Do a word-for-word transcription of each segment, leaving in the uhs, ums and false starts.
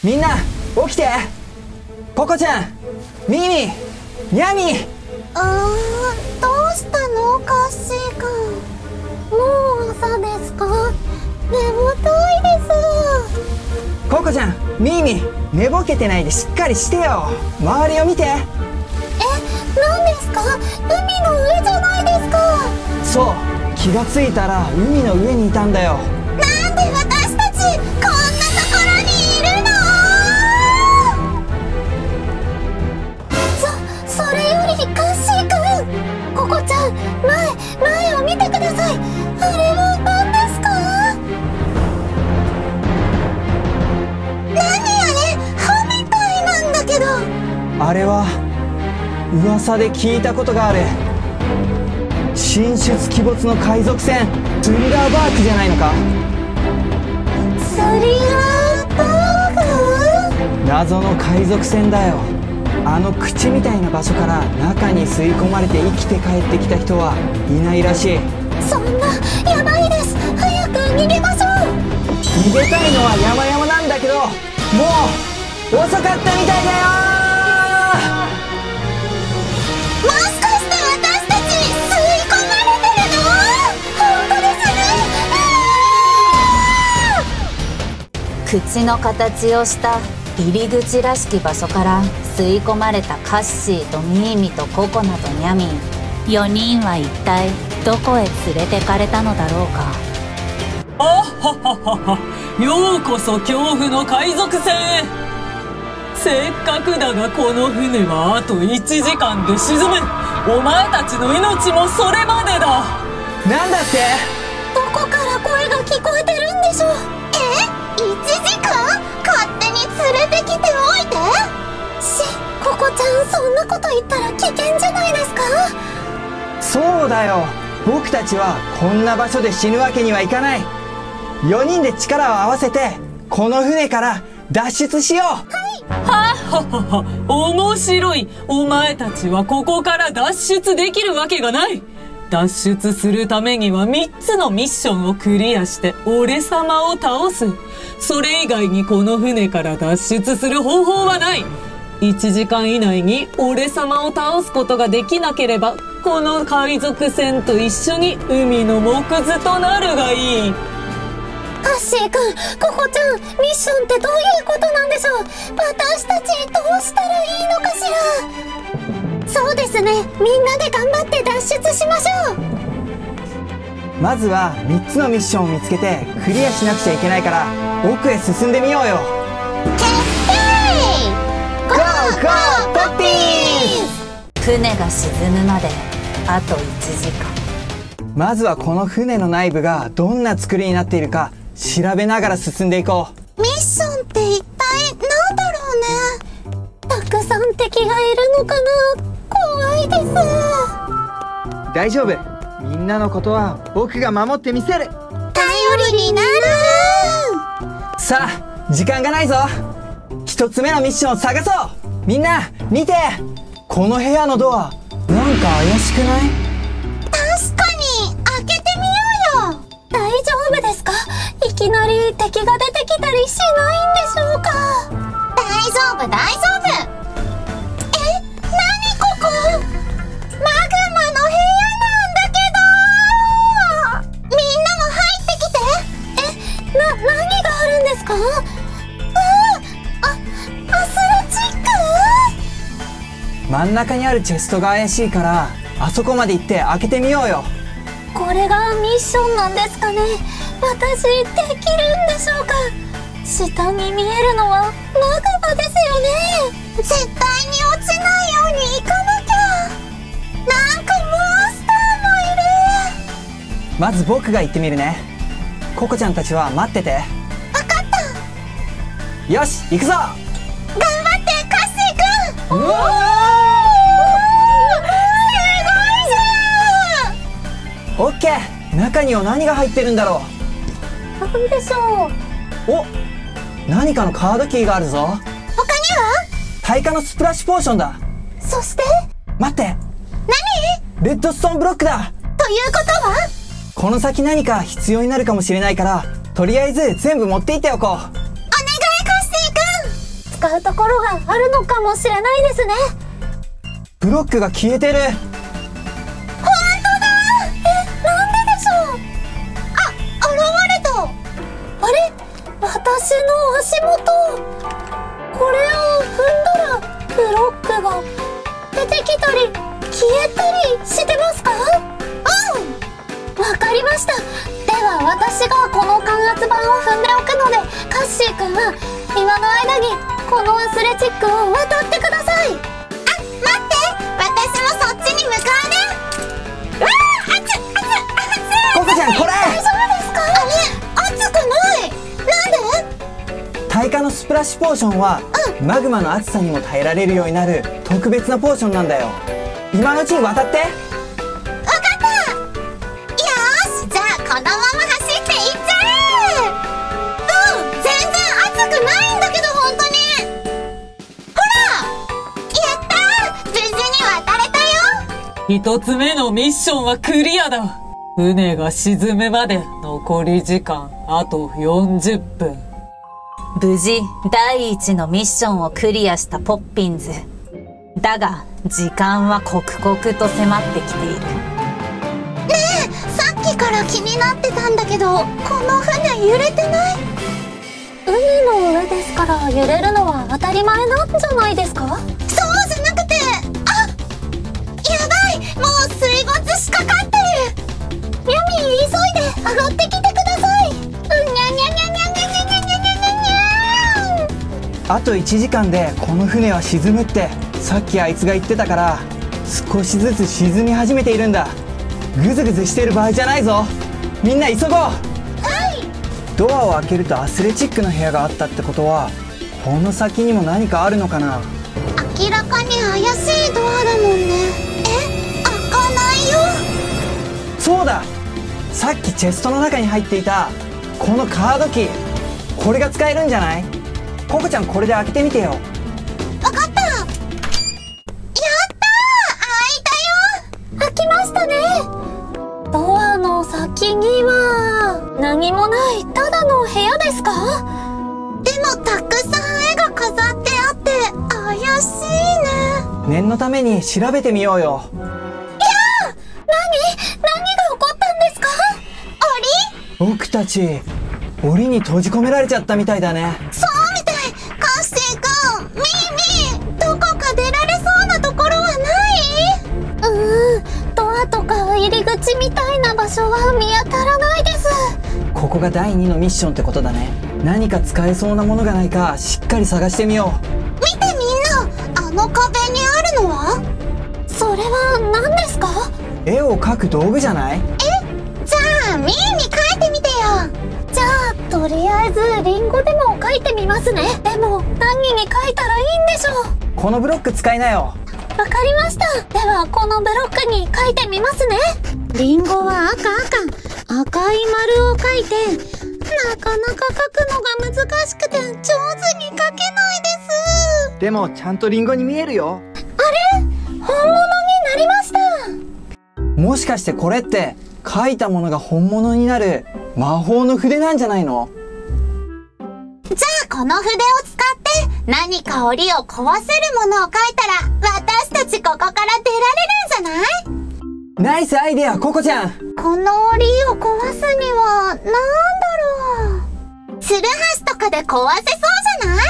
みんな起きて。ココちゃん、ミミ、ニャミ。 あー、どうしたのカッシーくん。もう朝ですか？眠たいです。 ココちゃん、ミミ、寝ぼけてないでしっかりしてよ。周りを見て。 え、何ですか？海の上じゃないですか。 そう、気がついたら海の上にいたんだよ。 なんで私たちこんなところにいるの？そ、それよりカッシーくん、ココちゃん、前、前を見てください。あれは何ですか？何あれ、歯みたいなんだけど。 あれは噂で聞いたことがある神出鬼没の海賊船スリラーバークじゃないのか。 スリラーバーグ？ 謎の海賊船だよ。あの口みたいな場所から中に吸い込まれて生きて帰ってきた人はいないらしい。 そんな、やばいです。早く逃げましょう。 逃げたいのは山々なんだけど、もう遅かったみたいだよ。 もしかして私たち吸い込まれてるの？本当ですね。 口の形をした入り口らしき場所から吸い込まれたカッシーとミーミとココナとニャミンよにんは一体どこへ連れてかれたのだろうか。 あはははは、ようこそ恐怖の海賊船へ。せっかくだがこの船はあといちじかんで沈む。お前たちの命もそれまでだ。 なんだって？ どこから声が聞こえてるんでしょう？え？いちじかん？勝手に連れてきておいて。し、ココちゃん、そんなこと言ったら危険じゃないですか？ そうだよ、僕たちはこんな場所で死ぬわけにはいかない。よにんで力を合わせてこの船から脱出しよう。 はっはっはっは、面白い。お前たちはここから脱出できるわけがない。脱出するためにはみっつのミッションをクリアして俺様を倒す。それ以外にこの船から脱出する方法はない。いちじかん以内に俺様を倒すことができなければこの海賊船と一緒に海の藻くずとなるがいい。 カッシーくん、ココちゃん、ミッションってどういうことなんでしょう？私たちどうしたらいいのかしら？そうですね、みんなで頑張って脱出しましょう。 まずはみっつのミッションを見つけてクリアしなくちゃいけないから奥へ進んでみようよ。 決定！ゴーゴーポッピーズ！ 船が沈むまであといちじかん。 まずはこの船の内部がどんな作りになっているか調べながら進んでいこう。 ミッションって一体なんだろうね。たくさん敵がいるのかな？怖いです。 大丈夫、みんなのことは僕が守ってみせる。 頼りになる。 さあ、時間がないぞ。一つ目のミッションを探そう。みんな見て、この部屋のドアなんか怪しくない？ 確かに、開けてみようよ。大丈夫ですか？いきなり敵が出てきたりしないんでしょうか？大丈夫大丈夫。え、なにここ？マグマの部屋なんだけど。みんなも入ってきて。え、な、何があるんですか？あ、アスレチック？ 真ん中にあるチェストが怪しいからあそこまで行って開けてみようよ。 これがミッションなんですかね。私できるんでしょうか。下に見えるのはマグマですよね。絶対に落ちないように行かなきゃ。なんかモンスターもいる。 まず僕が行ってみるね。ココちゃんたちは待ってて。 わかった。 よし、行くぞ。 頑張ってカッシーくん。 うわー、オッケー。中には何が入ってるんだろなんでしょう。 う。お、何かのカードキーがあるぞ。 他には？ 耐火のスプラッシュポーションだ。 そして待って、 何？ レッドストーンブロックだ。 ということは？ この先何か必要になるかもしれないからとりあえず全部持っていっておこう。 お願いカッシーくん。 うところがあるのかもしれないですね。 ブロックが消えてる。 本当だ。え、なんででしょう。あ、現れた。あれ、私の足元。これを踏んだらブロックが出てきたり消えたりしてますか？うん、わかりました。では私がこの感圧板を踏んでおくので、カッシーくんは今の間にこのアスレチックを渡ってください。あ、待って、私もそっちに向かうね。うわー、熱っ熱っ熱っ。 ココちゃん、これ大丈夫ですか？あれ、熱くない。なんで？ 耐火のスプラッシュポーションは、うん、マグマの熱さにも耐えられるようになる特別なポーションなんだよ。今のうちに渡って。わかった。よーし、じゃあこのまま走っていっちゃえ。うん、全然熱くないんだけど、本当に。ほら、やったー、無事に渡れたよ。 一つ目のミッションはクリアだ。船が沈むまで残り時間あとよんじゅっぷん。 無事第一のミッションをクリアしたポッピンズ。だが時間は刻々と迫ってきている。ねえ、さっきから気になってたんだけど、この船揺れてない？海の上ですから揺れるのは当たり前なんじゃないですか？そうじゃなくて、あ、やばい、もう水没しかかってる。ミャミー、急いで上がってきてください。うんにゃにゃにゃにゃにゃにゃにゃにゃにゃにゃ。 あといちじかんでこの船は沈むってさっきあいつが言ってたから、少しずつ沈み始めているんだ。グズグズしている場合じゃないぞ。みんな急ごう。はい。ドアを開けるとアスレチックの部屋があったってことは、この先にも何かあるのかな。 明らかに怪しいドアだもんね。え、開かないよ。 そうだ、さっきチェストの中に入っていたこのカードキー、これが使えるんじゃない？ココちゃん、これで開けてみてよ。 わかった。やったー、開いたよ。開きましたね。ドアの先には何もないただの部屋ですか？でもたくさん絵が飾ってあって怪しいね。 念のために調べてみようよ。 いやー、何何が起こったんですか？檻？ 僕たち檻に閉じ込められちゃったみたいだね。 そうみたい。カッシーくん、ミーミー、どこか出られそうなところはない？うーん、ドアとか入り口みたいな場所は見当たらないです。 ここがだいにのミッションってことだね。何か使えそうなものがないかしっかり探してみよう。 見てみんな、あの壁にあるのは？それは何ですか？ 絵を描く道具じゃない？ え？じゃあミーミ描いてみてよ。じゃあとりあえずリンゴでも描いてみますね。でも何に描いたらいいんでしょう？ このブロック使いなよ。 わかりました。ではこのブロックに描いてみますね。リンゴは赤赤赤い丸を描いて、なかなか描くのが難しくて上手に描けないです。 でもちゃんとリンゴに見えるよ。 あれ？本物になりました。 もしかしてこれって描いたものが本物になる魔法の筆なんじゃないの？ じゃあこの筆を使って何か檻を壊せるものを描いたら、私たちここから出られるんじゃない？ ナイスアイデア、ココちゃん。 この檻を壊すにはなんだろう。ツルハシとかで壊せそうじゃない？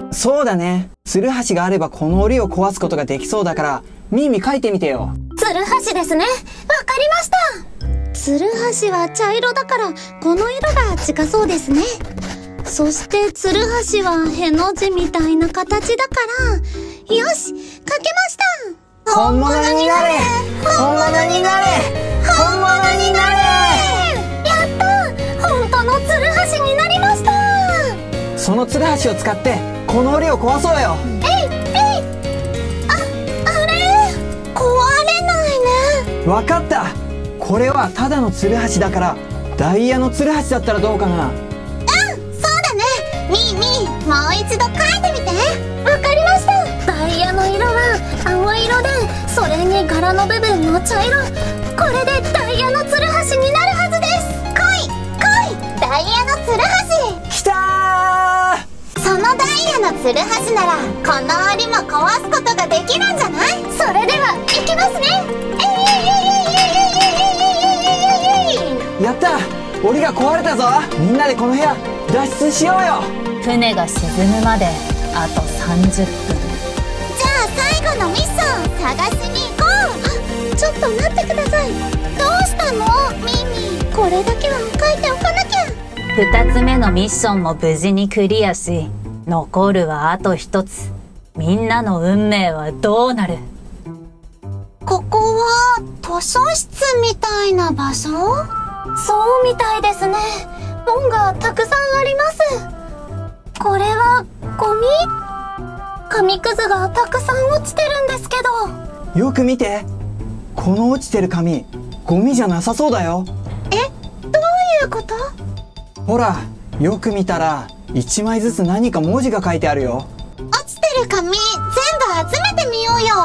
そうだね。ツルハシがあればこの檻を壊すことができそうだから、ミーミ描いてみてよ。 ツルハシですね。わかりました。ツルハシは茶色だからこの色が近そうですね。そしてツルハシはへの字みたいな形だから、よし、描けました。 本物になれ、本物になれ、本物になれ。 やった、本当のツルハシになりました。 そのツルハシを使ってこの檻を壊そうよ。 えいえい。あ、あれ壊れないね。 わかった。これはただのツルハシだから、ダイヤのツルハシだったらどうかな。 うん、そうだね。ミーミー、もう一度描いてみて。わかりました。ダイヤの色は青色で、それに柄の部分の茶色。これでダイヤのツルハシになるはずです。来い来い、ダイヤのツルハシ。 きたー。 そのダイイヤのツルハシならこの檻も壊すことができるんじゃない？それでは行きますね。えいえいえいえいえいえいえいえいえいえいえい。 やった、檻が壊れたぞ。みんなでこの部屋脱出しようよ。 船が沈むまであとさんじゅっぷん。 じゃあ最後のミッション探しに行こう。あ、ちょっと待ってください。どうしたのミミ？これだけは書いておかなきゃ。 ふたつめのミッションも無事にクリアし、残るはあとひとつ。みんなの運命はどうなる？ ここは図書室みたいな場所？そうみたいですね。本がたくさんあります。これはゴミ？紙くずがたくさん落ちてるんですけど。 よく見て、この落ちてる紙ゴミじゃなさそうだよ。 え、どういうこと？ ほら、よく見たらいちまいずつ何か文字が書いてあるよ。 落ちてる紙全部集めてみようよ。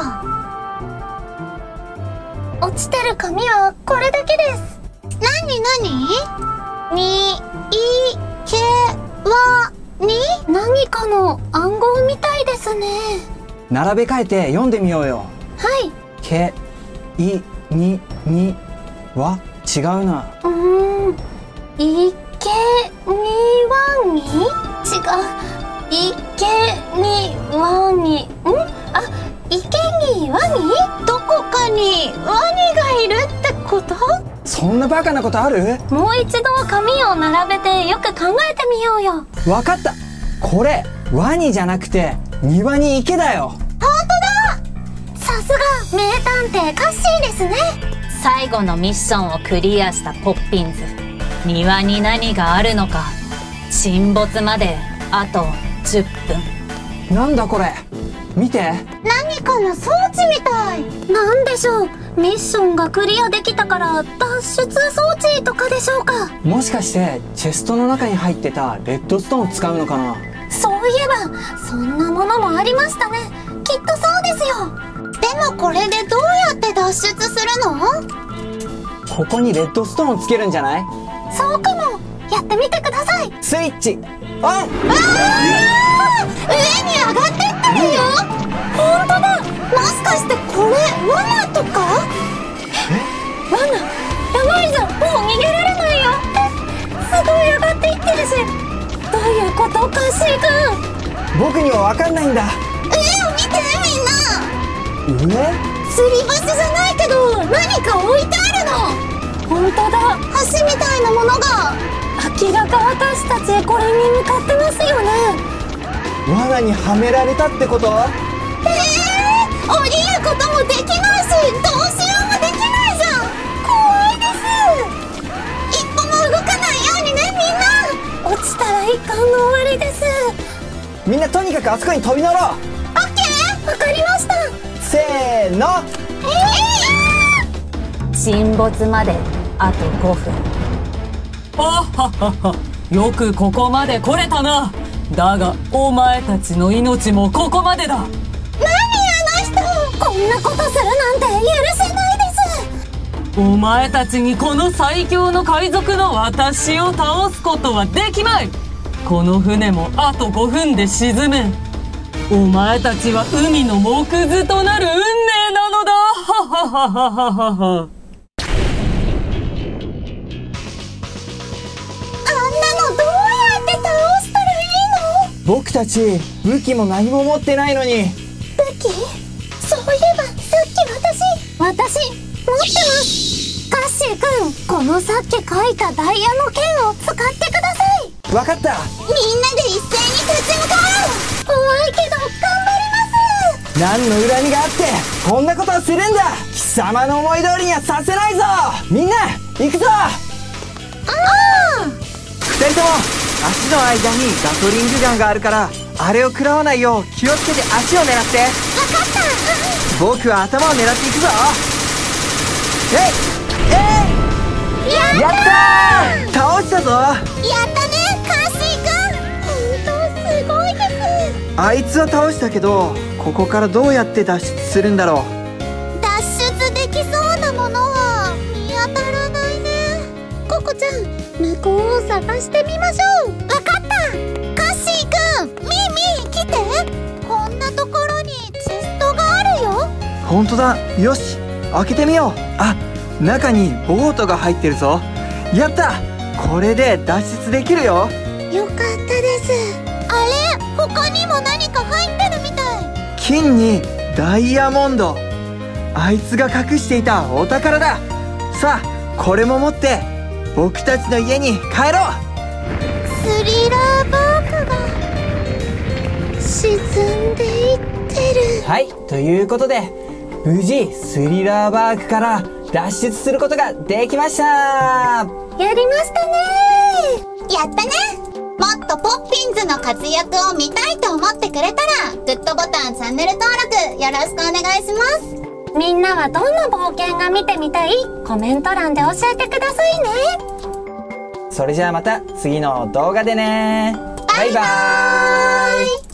落ちてる紙はこれだけです。なになに？み、い、け、わ、に？何かの暗号みたいですね。 並べ替えて読んでみようよ。 はい。 け、い、に、に、わ、違うな。 うーん。いけにわに？違う。いけにわに。ん？あ、いけにわに？どこかにワニがいるってこと？ そんなバカなことある？ もう一度紙を並べてよく考えてみようよ。 わかった。これワニじゃなくて庭に池だよ。 ほんとだ。さすが名探偵カッシーですね。 最後のミッションをクリアしたポッピンズ。庭に何があるのか。沈没まであとじゅっぷん。 なんだこれ、見て。 何かの装置みたい。なんでしょう。ミッションがクリアできたから脱出装置とかでしょうか。もしかしてチェストの中に入ってたレッドストーンを使うのかな。 そういえばそんなものもありましたね。きっとそうですよ。でもこれでどうやって脱出するの？ ここにレッドストーンをつけるんじゃない？ そうかも。やってみてください。 スイッチオン。 あー、上に上がってってるよ。ほんとだ。もしかしてこれ罠とか？え？罠？やばいじゃん。もう逃げられないよ。すごい上がっていってるし。どういうこと？カッシーくん。 僕には分かんないんだ。 上を見てみんな。 上？ 吊り橋じゃないけど何か置いてあるの。ほんとだ。橋みたいなものが。明らか私たちこれに向かってますよね。 罠にはめられたってこと？ えー、降りることもできないしどうしようもできないじゃん。怖いです。一歩も動かないようにねみんな。落ちたら一巻の終わりです。 みんなとにかくあそこに飛び乗ろう。 オッケー、わかりました。 せーの。 えー、 沈没まであとごふん。 はっはっはっは。よくここまで来れたな。だがお前たちの命もここまでだ。 何あの人。こんなことするなんて許せないです。 お前たちにこの最強の海賊の私を倒すことはできまい。この船もあとごふんで沈め。お前たちは海の藻くずとなる運命なのだ。はははははは。 僕たち武器も何も持ってないのに。 武器？そういえばさっき私私持ってます。カッシーくん、このさっき書いたダイヤの剣を使ってください。 わかった。 みんなで一斉に立ち向かう。怖いけど頑張ります。 何の恨みがあってこんなことをするんだ。貴様の思い通りにはさせないぞ。みんな行くぞ。 ああ、 二人とも足の間にガトリングガンがあるからあれを食らわないよう気をつけて足を狙って。 わかった。 僕は頭を狙っていくぞ。えいえい、やったー。倒したぞ。 やったねカッシーくん。本当すごいです。 あいつは倒したけどここからどうやって脱出するんだろう。 脱出できそうなものは見当たらないね。ココちゃん、向こうを探してみましょう。わかった。カッシーくん、ミーミー、 ほんとだ。よし、開けてみよう。あ、中にボートが入ってるぞ。やった、これで脱出できるよ。 よかったです。あれ、他にも何か入ってるみたい。 金にダイヤモンド、あいつが隠していたお宝だ。さあ、これも持って僕たちの家に帰ろう。 スリラーバークが沈んでいってる。 はい、ということで無事スリラーバークから脱出することができました。 やりましたね。やったね。もっとポッピンズの活躍を見たいと思ってくれたらグッドボタン、チャンネル登録よろしくお願いします。みんなはどんな冒険が見てみたい？コメント欄で教えてくださいね。 それじゃあまた次の動画でね。 バイバーイ。